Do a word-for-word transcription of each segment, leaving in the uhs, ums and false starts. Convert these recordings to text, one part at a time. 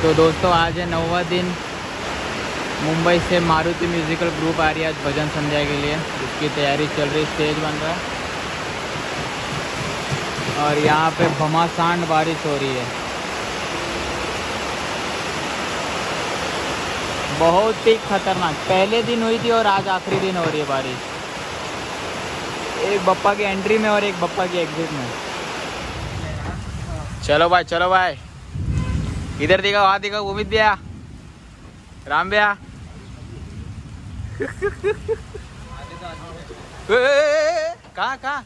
तो दोस्तों आज है नौवां दिन। मुंबई से मारुति म्यूजिकल ग्रुप आ रही है आज भजन संध्या के लिए, उसकी तैयारी चल रही, स्टेज बन रहा है और यहाँ पे घमासान बारिश हो रही है, बहुत ही खतरनाक। पहले दिन हुई थी और आज आखिरी दिन हो रही है बारिश। एक बप्पा की एंट्री में और एक बप्पा की एग्जिट में। चलो भाई चलो भाई, इधर दिखा वहाँ दिखा, उम्मीद भैया, राम भैया। कहाँ कहाँ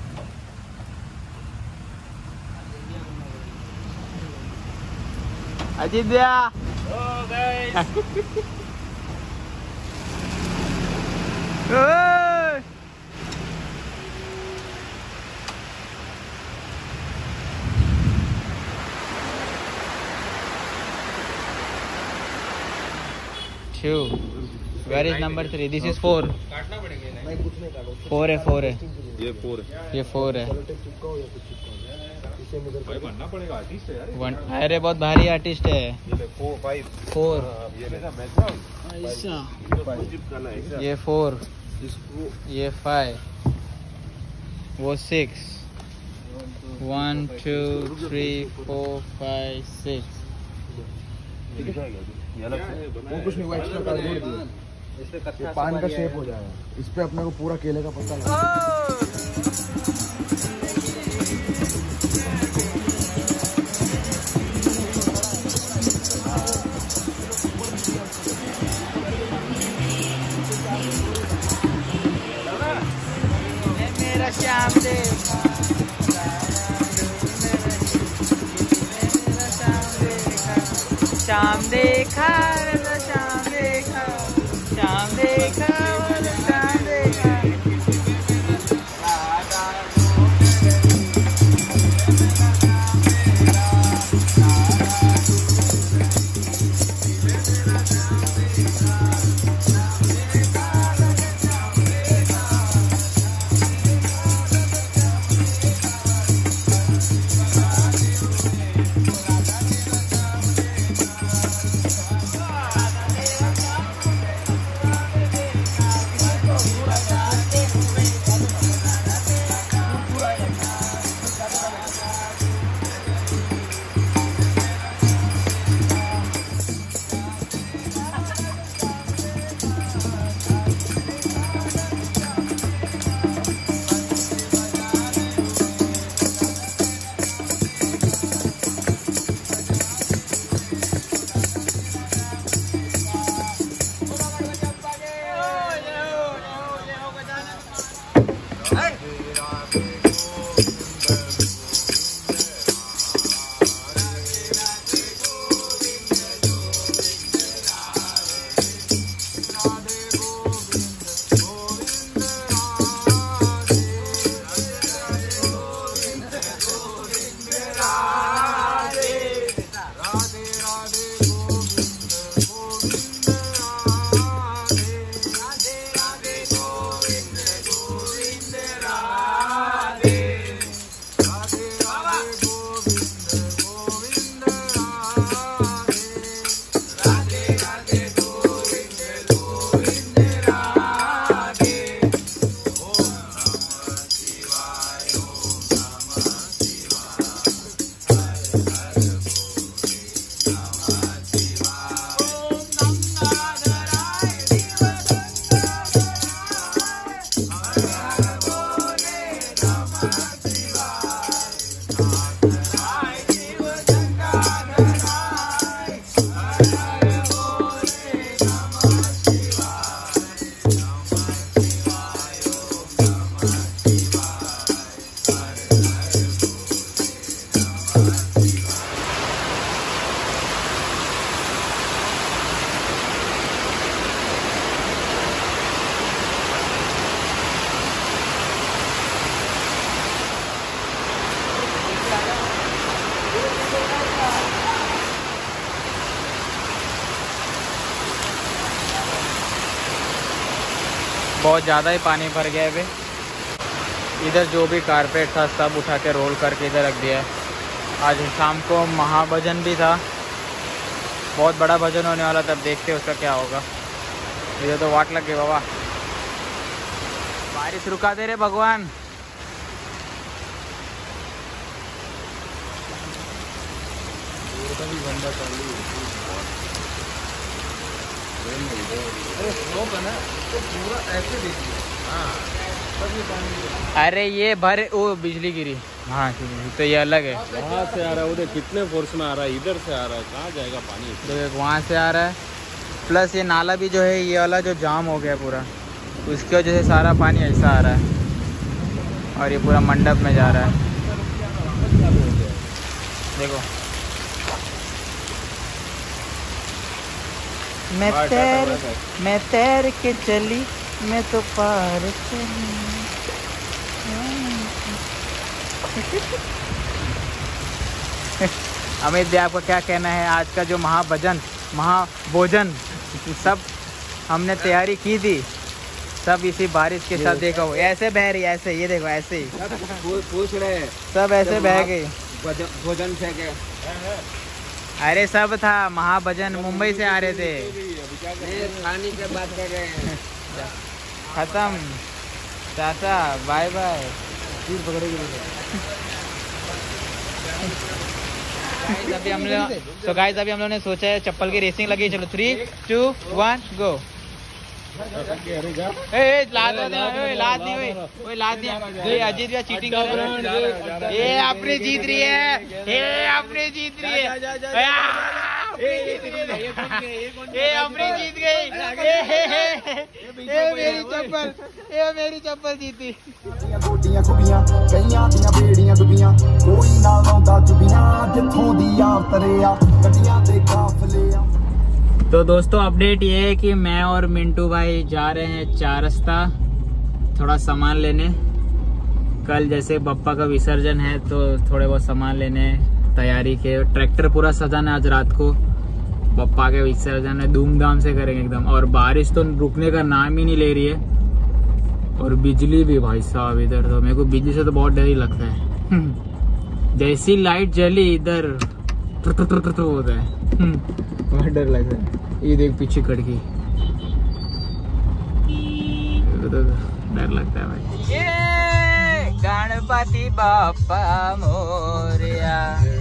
अजीत भैया। Two. Where is number three? This is four. काटना पड़ेगा। नहीं कुछ नहीं काटो। Four है, four है। ये four है। ये four है। भाई बनना पड़ेगा, आर्टिस्ट है यार। वन, अरे बहुत भारी आर्टिस्ट है। ये ले four, five, four। ये लेना बैकग्राउंड। ऐसा। ये four। ये five। वो six। One, two, three, four, five, six। वो कुछ नहीं, वो एक्स्ट्रा कार्डबोर्ड दिया, ये पान का शेप हो जाएगा। इस पे अपने को पूरा केले का पत्ता लगा। मेरा श्याम देव, श्याम देखा श्याम देखा श्याम देखा श्याम देखा। बहुत ज़्यादा ही पानी भर गया है अभी। इधर जो भी कारपेट था सब उठा के रोल करके इधर रख दिया है। आज शाम को महाभजन भी था बहुत बड़ा भजन होने वाला, तब देखते हैं उसका क्या होगा। मुझे तो वाट लग गई बाबा। बारिश रुका दे रे भगवान। अरे ये भरे वो बिजली गिरी। हाँ तो ये अलग है। वहाँ से आ रहा है, उधर कितने फोर्स में आ रहा है, इधर से आ रहा है, कहाँ जाएगा पानी? तो वहाँ से आ रहा है, प्लस ये नाला भी जो है ये वाला जो जाम हो गया पूरा, उसकी वजह से सारा पानी ऐसा आ रहा है और ये पूरा मंडप में जा रहा है। देखो मैं तैर मैं तैर के चली, मैं तो पार चली। अमित जी आपका क्या कहना है? आज का जो महाभजन महाभोजन सब हमने तैयारी की थी, सब इसी बारिश के साथ देखा हो ऐसे बह रही, ऐसे ये देखो ऐसे ही पूछ रहे हैं सब ऐसे बह गई। भोजन से के अरे सब था महाभजन, मुंबई से आ रहे थे। खाने की बात कर रहे हैं। खत्म चाचा, बाय बाय। अभी हम लोग तो गाइस अभी हम लोगों ने सोचा है चप्पल की रेसिंग लगी। चलो थ्री टू वन गो। ए लाद दे, लाद दी, ओए लाद दिया। ये अजीत भैया चीटिंग कर रहा है। ये अपनी जीत रही है, ये अपनी जीत रही है, ये अपनी जीत गई। ये मेरी चप्पल, ये मेरी चप्पल जीती। तो दोस्तों अपडेट ये है कि मैं और मिंटू भाई जा रहे हैं चार रास्ता थोड़ा सामान लेने। कल जैसे बप्पा का विसर्जन है तो थोड़े बहुत सामान लेने तैयारी के। ट्रैक्टर पूरा सजाना आज रात को, बप्पा के विसर्जन है धूमधाम से करेंगे एकदम। और बारिश तो रुकने का नाम ही नहीं ले रही है, और बिजली भी भाई साहब इधर तो मेरे को बिजली से तो बहुत डर ही लगता है। जैसी लाइट जली इधर होता है, बहुत डर लगता है। ये देख पीछे खड़की, डर लगता है भाई। ये गणपति बापा मोरिया,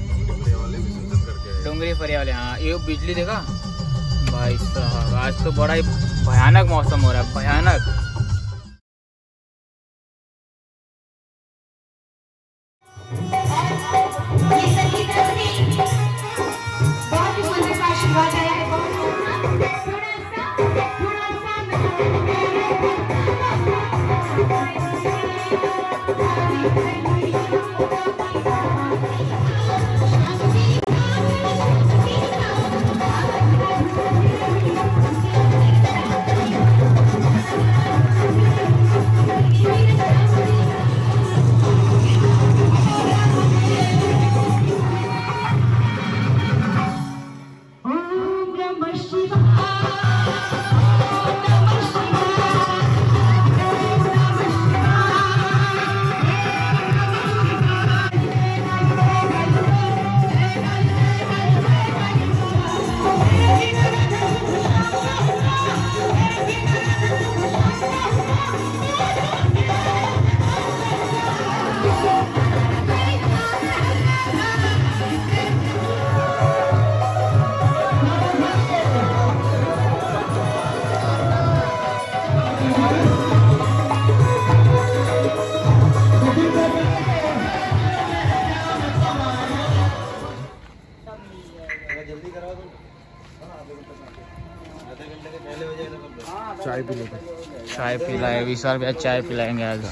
डोंगरी फरिया वाले। हाँ ये बिजली देखा भाई साहब, आज तो बड़ा ही भयानक मौसम हो रहा है, भयानक। चाय पी लेते, चाय पिलाए विशाल भैया, चाय पिलाएंगे आज।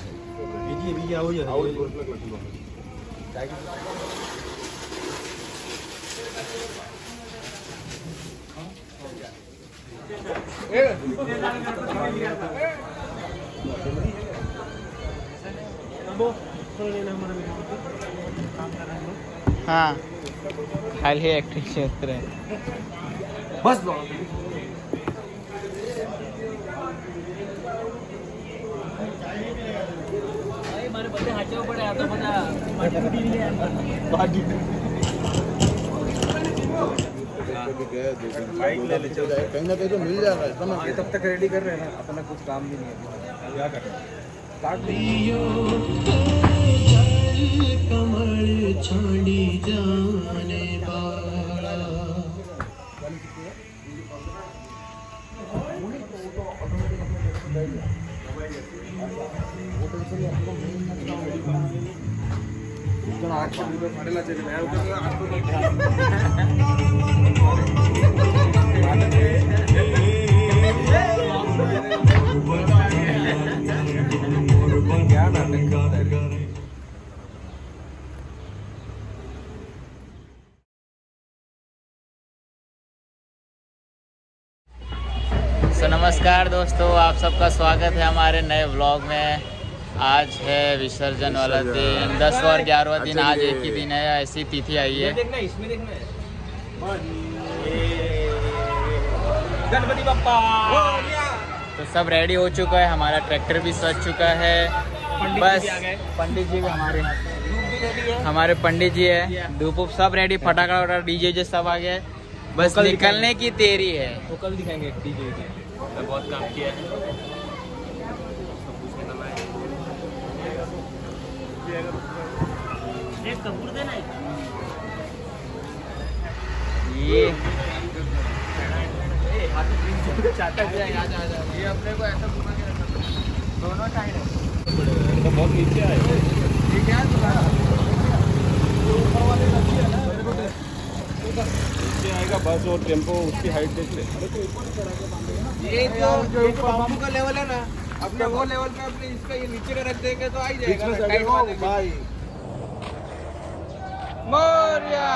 हाँ खाली एक्टिंग क्षेत्र है बस। हमारे बच्चे हटे पड़े आता पता बाइक ले ले, चल कहीं ना कहीं तो मिल जाएगा। ये तब तक रेडी कर रहे हैं ना, अपना कुछ काम भी नहीं है, क्या कर रहे हैं। कमल छाड़ी जाने वाला तो नमस्कार दोस्तों, आप सबका स्वागत है हमारे नए व्लॉग में। आज है विसर्जन वाला दिन, दस और ग्यारहवा दिन, आज एक ही दिन है, ऐसी तिथि आई है। गणपति बप्पा। तो सब रेडी हो चुका है, हमारा ट्रैक्टर भी सज चुका है। बस पंडित जी भी हमारे हमारे पंडित जी है, धूप उप सब रेडी, फटाखा वटाखा डीजे जे सब आ गए, बस निकलने की देरी है। वो कल दिखाएंगे डीजे के, बहुत काम किया है। एक कपूर देना है ये चाहता है, आ जा आ जा, ये अपने को ऐसा घुमा के रखना दोनों साइड है, तो बहुत नीचे आए। ये क्या ऊपर वाले लगी है ना, नीचे आएगा बस, और टेम्पो उसकी हाइट देख ले। ये जो जो बाबू का लेवल है ना, अपने वो लेवल पे अपने इसका ये नीचे का रख देंगे तो आ ही जाएगा भाई। मोरिया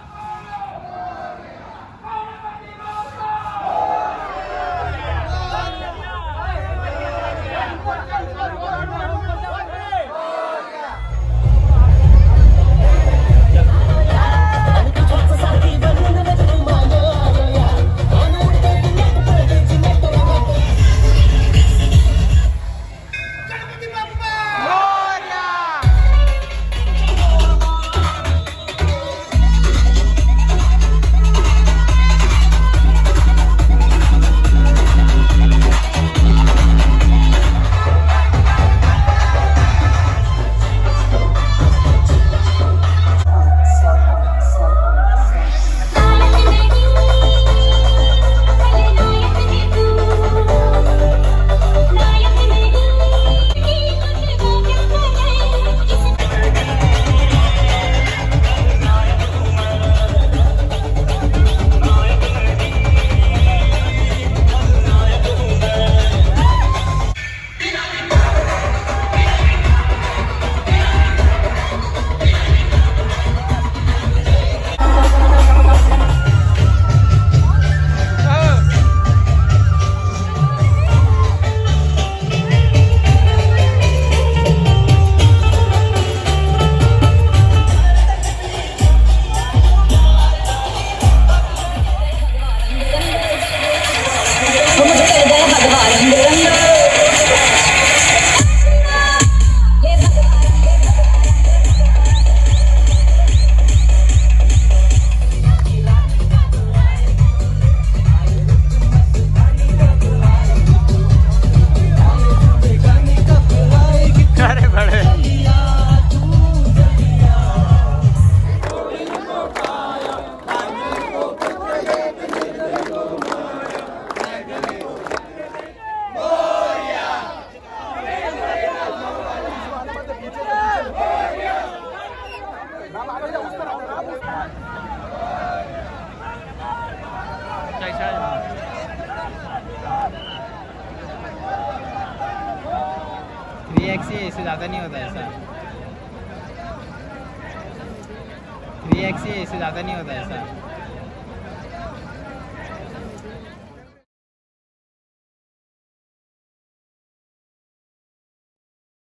थ्री एक्स ही है, इससे ज़्यादा नहीं होता ऐसा। थ्री एक्स ही है, इससे ज़्यादा नहीं होता ऐसा।